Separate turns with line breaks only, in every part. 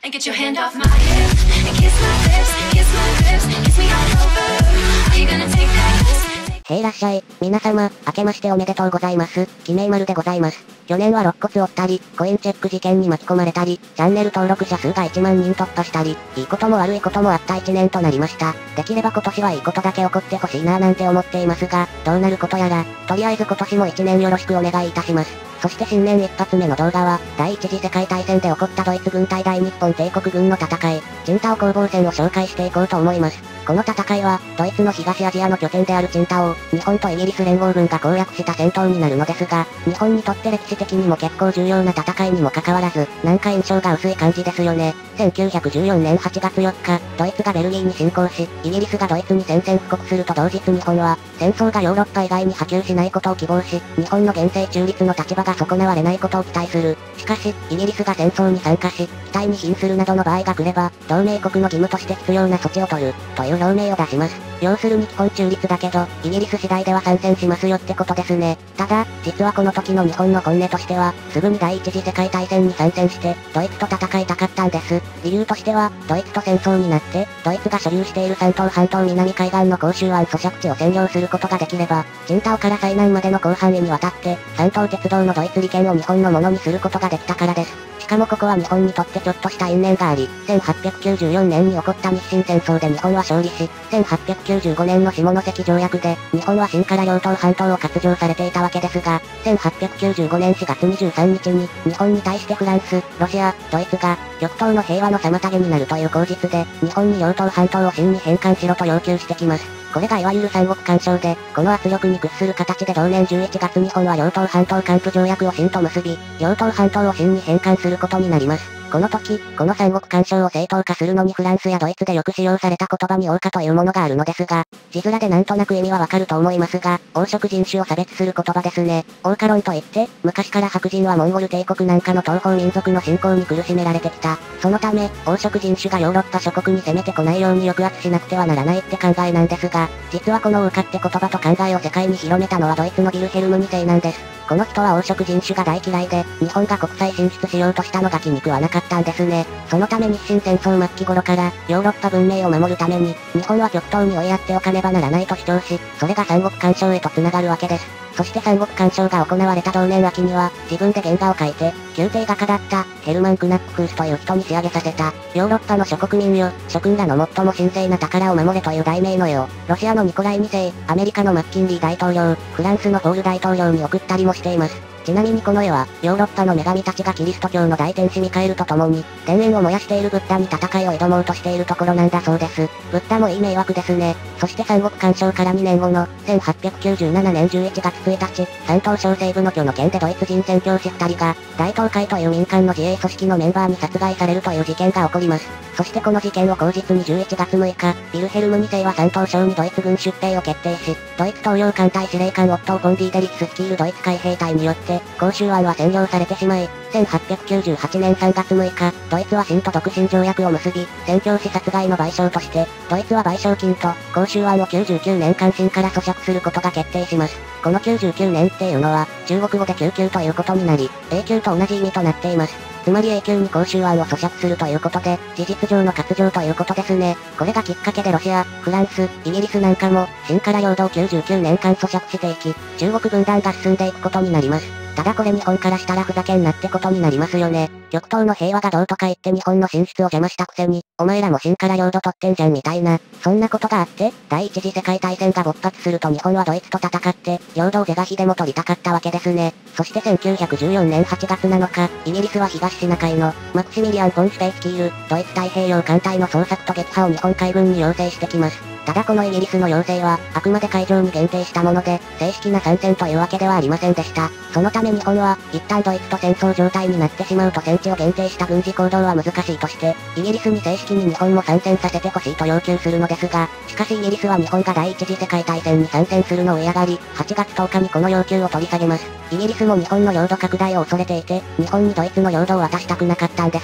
and get your hand off my hip and kiss my lips, kiss my lips, kiss me all over. Are you gonna take that kiss?
へいらっしゃい。皆様、明けましておめでとうございます。きめいまるでございます。去年は肋骨折ったり、コインチェック事件に巻き込まれたり、チャンネル登録者数が1万人突破したり、いいことも悪いこともあった1年となりました。できれば今年はいいことだけ起こってほしいなぁなんて思っていますが、どうなることやら、とりあえず今年も1年よろしくお願いいたします。そして新年一発目の動画は、第一次世界大戦で起こったドイツ軍対大日本帝国軍の戦い、チンタオ攻防戦を紹介していこうと思います。この戦いは、ドイツの東アジアの拠点であるチンタオを、日本とイギリス連合軍が攻略した戦闘になるのですが、日本にとって歴史的にも結構重要な戦いにもかかわらず、なんか印象が薄い感じですよね。1914年8月4日、ドイツがベルギーに侵攻し、イギリスがドイツに宣戦布告すると同日日本は、戦争がヨーロッパ以外に波及しないことを希望し、日本の厳正中立の立場が損なわれないことを期待する。しかし、イギリスが戦争に参加し、期待に瀕するなどの場合が来れば、同盟国の義務として必要な措置を取る、という表明を出します。要するに基本中立だけど、イギリス次第では参戦しますよってことですね。ただ、実はこの時の日本の本音としては、すぐに第一次世界大戦に参戦して、ドイツと戦いたかったんです。理由としては、ドイツと戦争になって、ドイツが所有している山東半島南海岸の広州湾租借地を占領することができれば、チンタオから最南までの広範囲にわたって、山東鉄道のドイツ利権を日本のものにすることができたからです。しかもここは日本にとってちょっとした因縁があり、1894年に起こった日清戦争で日本は勝利し、1895年の下関条約で、日本は清から両東半島を割譲されていたわけですが、1895年4月23日に、日本に対してフランス、ロシア、ドイツが、極東の平和の妨げになるという口実で、日本に両東半島を清に返還しろと要求してきます。これがいわゆる三国干渉で、この圧力に屈する形で同年11月日本は両東半島還付条約を清と結び、両東半島を清に返還することになります。この時、この三国干渉を正当化するのにフランスやドイツでよく使用された言葉に王家というものがあるのですが、字面でなんとなく意味はわかると思いますが、黄色人種を差別する言葉ですね。王家論といって、昔から白人はモンゴル帝国なんかの東方民族の侵攻に苦しめられてきた。そのため、黄色人種がヨーロッパ諸国に攻めてこないように抑圧しなくてはならないって考えなんですが、実はこの王家って言葉と考えを世界に広めたのはドイツのヴィルヘルム2世なんです。この人は黄色人種が大嫌いで、日本が国際進出しようとしたのが気に食わなかったんですね。そのため日清戦争末期頃から、ヨーロッパ文明を守るために、日本は極東に追いやっておかねばならないと主張し、それが三国干渉へと繋がるわけです。そして三国干渉が行われた同年秋には、自分で原画を描いて、宮廷画家だった、ヘルマン・クナックフースという人に仕上げさせた、ヨーロッパの諸国民よ、諸君らの最も神聖な宝を守れという題名の絵を、ロシアのニコライ2世、アメリカのマッキンリー大統領、フランスのフォール大統領に送ったりもしています。ちなみにこの絵は、ヨーロッパの女神たちがキリスト教の大天使ミカエルと共に、天縁を燃やしているブッダに戦いを挑もうとしているところなんだそうです。ブッダもいい迷惑ですね。そして三国干渉から2年後の、1897年11月1日、山東省西部の巨の県でドイツ人宣教師2人が、大東会という民間の自衛組織のメンバーに殺害されるという事件が起こります。そしてこの事件を口実に11月6日、ヴィルヘルム2世は山東省にドイツ軍出兵を決定し、ドイツ東洋艦隊司令官オットー・フォン・ディーデリヒス率いるドイツ海兵隊によって、広州湾は占領されてしまい、1898年3月6日、ドイツは清と独身条約を結び、宣教師殺害の賠償として、ドイツは賠償金と、広州湾を99年間清から租借することが決定します。この99年っていうのは、中国語で99ということになり、永久と同じ意味となっています。つまり永久に広州湾を租借するということで、事実上の割譲ということですね。これがきっかけでロシア、フランス、イギリスなんかも、清から領土を99年間租借していき、中国分断が進んでいくことになります。ただこれ日本からしたらふざけんなってことになりますよね。極東の平和がどうとか言って日本の進出を邪魔したくせに、お前らも清から領土取ってんじゃんみたいな。そんなことがあって、第一次世界大戦が勃発すると日本はドイツと戦って、領土を是が非でも取りたかったわけですね。そして1914年8月7日、イギリスは東シナ海の、マクシミリアン・フォン・シュペイ率いる、ドイツ太平洋艦隊の捜索と撃破を日本海軍に要請してきます。ただこのイギリスの要請は、あくまで海上に限定したもので、正式な参戦というわけではありませんでした。そのため日本は、一旦ドイツと戦争状態になってしまうと戦地を限定した軍事行動は難しいとして、イギリスに正式に日本も参戦させてほしいと要求するのですが、しかしイギリスは日本が第一次世界大戦に参戦するのを嫌がり、8月10日にこの要求を取り下げます。イギリスも日本の領土拡大を恐れていて、日本にドイツの領土を渡したくなかったんですね。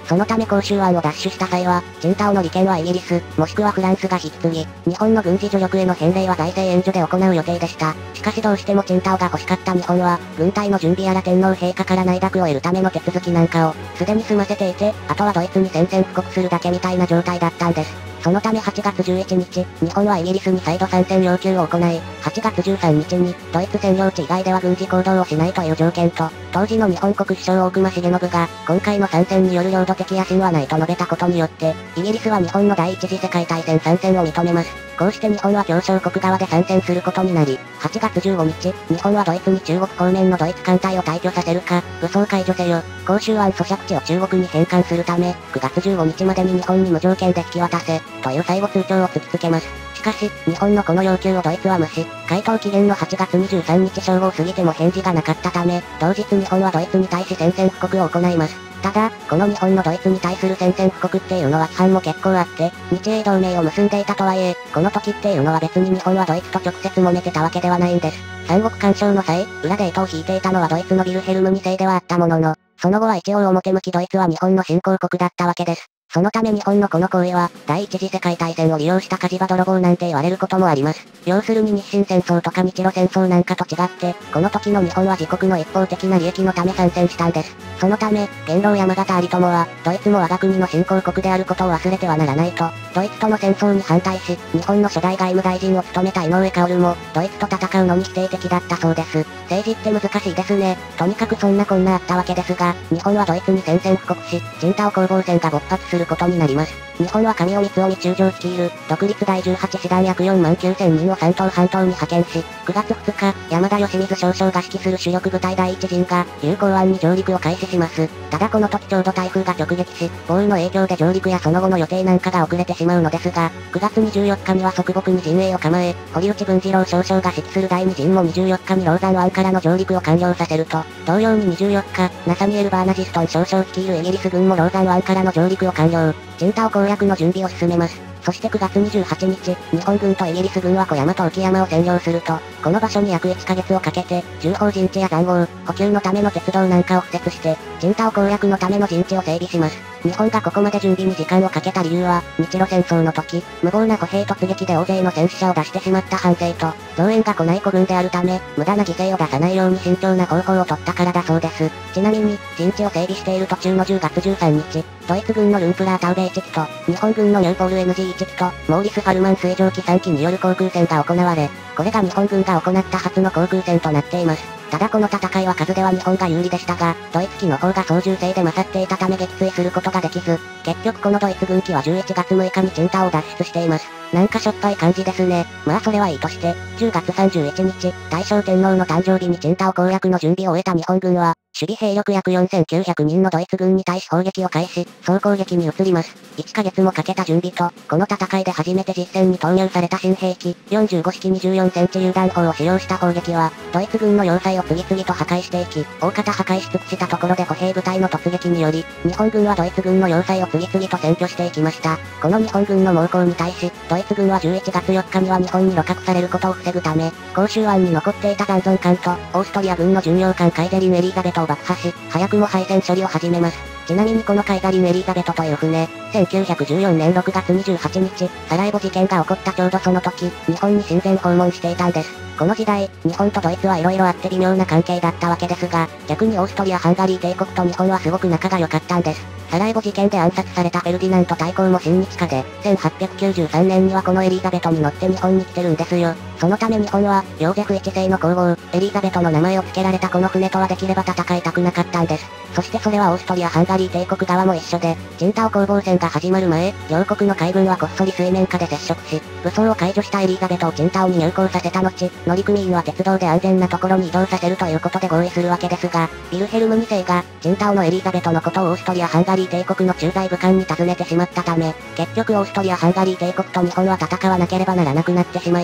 そのため広州湾を奪取した際は、チンタオの利権はイギリス、もしくはフランスが引き継ぎ、日本の軍事助力への返礼は財政援助で行う予定でした。しかしどうしてもチンタオが欲しかった日本は、軍隊の準備やら天皇陛下から内諾を得るための手続きなんかを、すでに済ませていて、あとはドイツに宣戦布告するだけみたいな状態だったんです。そのため8月11日、日本はイギリスに再度参戦要求を行い、8月13日に、ドイツ占領地以外では軍事行動をしないという条件と、当時の日本国首相大隈重信が、今回の参戦による領土的野心はないと述べたことによって、イギリスは日本の第一次世界大戦参戦を認めます。こうして日本は協商国側で参戦することになり、8月15日、日本はドイツに中国方面のドイツ艦隊を退去させるか、武装解除せよ、広州湾租借地を中国に返還するため、9月15日までに日本に無条件で引き渡せ、という最後通帳を突きつけます。しかし、日本のこの要求をドイツは無視、回答期限の8月23日正午を過ぎても返事がなかったため、同日日本はドイツに対し宣戦布告を行います。ただ、この日本のドイツに対する宣戦布告っていうのは批判も結構あって、日英同盟を結んでいたとはいえ、この時っていうのは別に日本はドイツと直接揉めてたわけではないんです。三国干渉の際、裏で糸を引いていたのはドイツのビルヘルム2世ではあったものの、その後は一応表向きドイツは日本の新興国だったわけです。そのため日本のこの行為は、第一次世界大戦を利用した火事場泥棒なんて言われることもあります。要するに日清戦争とか日露戦争なんかと違って、この時の日本は自国の一方的な利益のため参戦したんです。そのため、元老山形有朋は、ドイツも我が国の新興国であることを忘れてはならないと、ドイツとの戦争に反対し、日本の初代外務大臣を務めた井上馨も、ドイツと戦うのに否定的だったそうです。政治って難しいですね。とにかくそんなこんなあったわけですが、日本はドイツに宣戦布告し、青島攻防戦が勃発することになります。日本は上尾光臣中将率いる、独立第18師団約4万9000人を山東半島に派遣し、9月2日、山田義水少将が指揮する主力部隊第一陣が、竜港湾に上陸を開始します。ただこの時ちょうど台風が直撃し、豪雨の影響で上陸やその後の予定なんかが遅れてしまうのですが、9月24日には側木に陣営を構え、堀内文次郎少将が指揮する第二陣も24日にローザン湾からの上陸を完了させると、同様に24日、ナサミエル・バーナジストン少将率いるイギリス軍もローザン湾からの上陸を完了。青島攻略の準備を進めます。そして9月28日、日本軍とイギリス軍は小山と浮山を占領すると、この場所に約1ヶ月をかけて、重砲陣地や塹壕、補給のための鉄道なんかを敷設して、青島攻略のための陣地を整備します。日本がここまで準備に時間をかけた理由は、日露戦争の時、無謀な歩兵突撃で大勢の戦死者を出してしまった反省と、増援が来ない孤軍であるため、無駄な犠牲を出さないように慎重な方法を取ったからだそうです。ちなみに、陣地を整備している途中の10月13日、ドイツ軍のルンプラータウベ1機と、日本軍のニューポール NG1 機と、モーリス・ファルマン水蒸気3機による航空戦が行われ、これが日本軍が行った初の航空戦となっています。ただこの戦いは数では日本が有利でしたが、ドイツ機の方が操縦性で勝っていたため撃墜することができず、結局このドイツ軍機は11月6日に青島を脱出しています。なんかしょっぱい感じですね。まあそれはいいとして、10月31日、大正天皇の誕生日に青島攻略の準備を終えた日本軍は、守備兵力約4900人のドイツ軍に対し砲撃を開始、総攻撃に移ります。1ヶ月もかけた準備と、この戦いで初めて実戦に投入された新兵器、45式24センチ榴弾砲を使用した砲撃は、ドイツ軍の要塞を次々と破壊していき、大方破壊し尽くしたところで歩兵部隊の突撃により、日本軍はドイツ軍の要塞を次々と占拠していきました。この日本軍の猛攻に対し、ドイツ軍は11月4日には日本に鹵獲されることを防ぐため、広州湾に残っていた残存艦と、オーストリア軍の巡洋艦カイゼリン・エリザベトを爆破し、早くも敗戦処理を始めます。ちなみにこのカイザリン・エリザベトという船、1914年6月28日、サラエボ事件が起こったちょうどその時、日本に親善訪問していたんです。この時代、日本とドイツは色々あって微妙な関係だったわけですが、逆にオーストリア・ハンガリー帝国と日本はすごく仲が良かったんです。サラエボ事件で暗殺されたフェルディナント大公も親日家で、1893年にはこのエリザベトに乗って日本に来てるんですよ。そのため日本は、ヨーゼフ一世の皇后、エリザベトの名前を付けられたこの船とはできれば戦いたくなかったんです。そしてそれはオーストリア・ハンガリー帝国側も一緒で、青島攻防戦が始まる前、両国の海軍はこっそり水面下で接触し、武装を解除したエリザベトを青島に入港させた後、乗組員は鉄道で安全なところに移動させるということで合意するわけですが、ヴィルヘルム2世が、青島のエリザベトのことをオーストリア・ハンガリー帝国の駐在武官に尋ねてしまったため、結局オーストリア・ハンガリー帝国と日本は戦わなければならなくなってしまいます。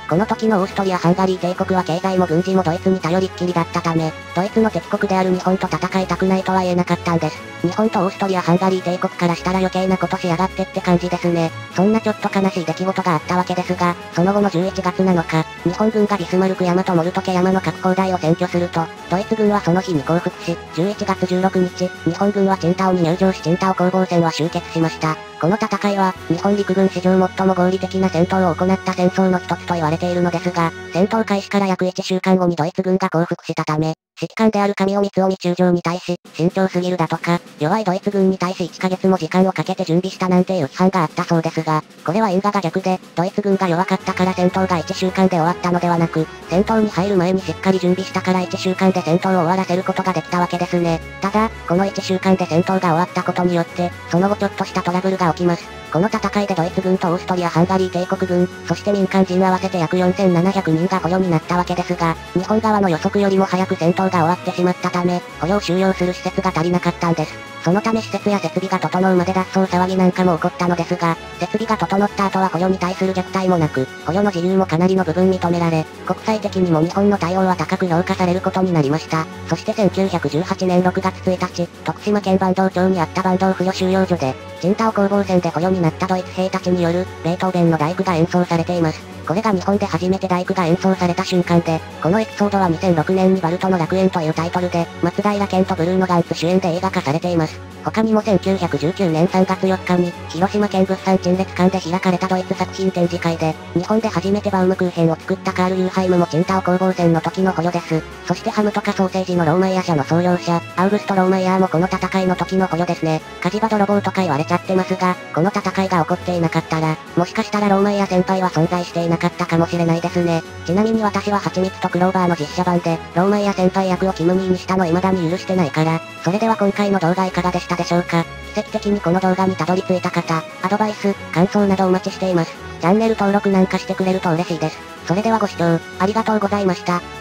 この時のオーストリア・ハンガリー帝国は経済も軍事もドイツに頼りっきりだったため、ドイツの敵国である日本と戦いたくないとは言えなかったんです。日本とオーストリア・ハンガリー帝国からしたら余計なことしやがってって感じですね。そんなちょっと悲しい出来事があったわけですが、その後の11月7日、日本軍がビスマルク山とモルトケ山の各砲台を占拠すると、ドイツ軍はその日に降伏し、11月16日、日本軍はチンタオに入場しチンタオ攻防戦は終結しました。この戦いは、日本陸軍史上最も合理的な戦闘を行った戦争の一つと言われているのですが、戦闘開始から約1週間後にドイツ軍が降伏したため、指揮官である神尾光臣中将に対し、慎重すぎるだとか、弱いドイツ軍に対し1ヶ月も時間をかけて準備したなんていう批判があったそうですが、これは因果が逆で、ドイツ軍が弱かったから戦闘が1週間で終わったのではなく、戦闘に入る前にしっかり準備したから1週間で戦闘を終わらせることができたわけですね。ただ、この1週間で戦闘が終わったことによって、その後ちょっとしたトラブルが起きます。この戦いでドイツ軍とオーストリア・ハンガリー帝国軍、そして民間人合わせて約4700人が捕虜になったわけですが、日本側の予測よりも早く戦闘が終わってしまったため、捕虜を収容する施設が足りなかったんです。そのため施設や設備が整うまで脱走騒ぎなんかも起こったのですが、設備が整った後は捕虜に対する虐待もなく、捕虜の自由もかなりの部分認められ、国際的にも日本の対応は高く評価されることになりました。そして1918年6月1日、徳島県坂東町にあった坂東捕虜収容所で、チンタオ攻防戦で捕虜になったドイツ兵たちによる、ベートーベンの第九が演奏されています。これが日本で初めて第九が演奏された瞬間で、このエピソードは2006年にバルトの楽園というタイトルで、松平健とブルーノ・ガンツ主演で映画化されています。他にも1919年3月4日に、広島県物産陳列館で開かれたドイツ作品展示会で、日本で初めてバウムクーヘンを作ったカール・ユーハイムもチンタオ攻防戦の時の捕虜です。そしてハムとかソーセージのローマイヤ社の創業者、アウグスト・ローマイヤーもこの戦いの時の捕虜ですね。火事場泥棒とか言われちゃってますが、この戦いが起こっていなかったら、もしかしたらローマイヤ先輩は存在していなかったかもしれないですね。ちなみに私は蜂蜜とクローバーの実写版で、ローマイヤ先輩役をキム兄にしたの未だに許してないから、それでは今回の動画いかがでしたでしょうか。奇跡的にこの動画にたどり着いた方、アドバイス、感想などお待ちしています。チャンネル登録なんかしてくれると嬉しいです。それではご視聴、ありがとうございました。